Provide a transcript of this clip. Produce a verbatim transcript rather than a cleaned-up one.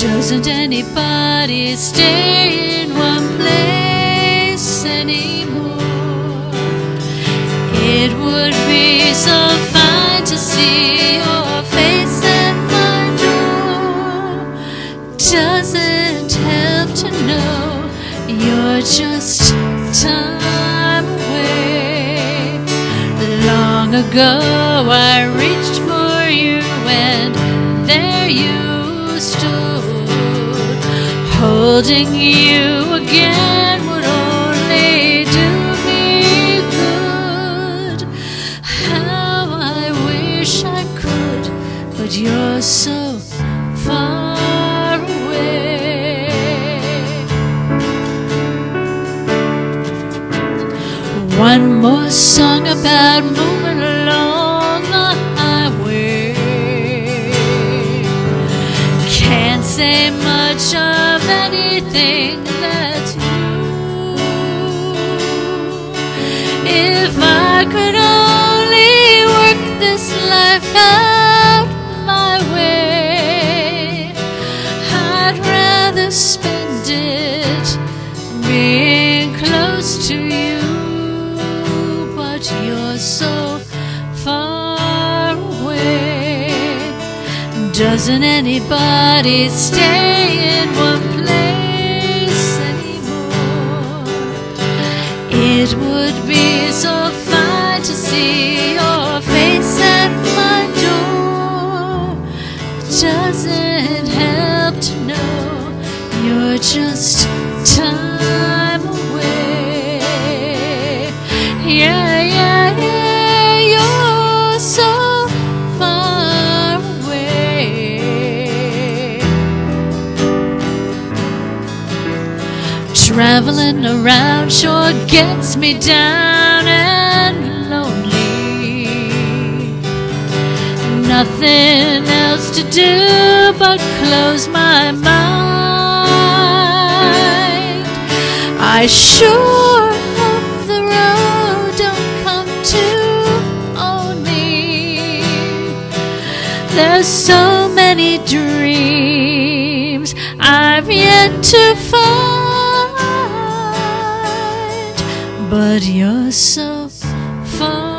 Doesn't anybody stay in one place anymore? It would be so fine to see your face at my door. Doesn't help to know you're just time away. Long ago I reached for you and there you stood. Holding you again would only do me good. How I wish I could, but you're so far away. One more song about moving along the highway. Can't say much of anything that's new. If I could only work this life out my way, I'd rather spend it being close to you. But you're so far away. Doesn't anybody stay in one place anymore? It would be so fine to see your face at my door. Doesn't help to know you're just time away. Yeah, yeah, yeah, you're so far away. Traveling around sure gets me down and lonely. Nothing else to do but close my mind. I sure hope the road don't come to own me. There's so many dreams I've yet to find, but you're so far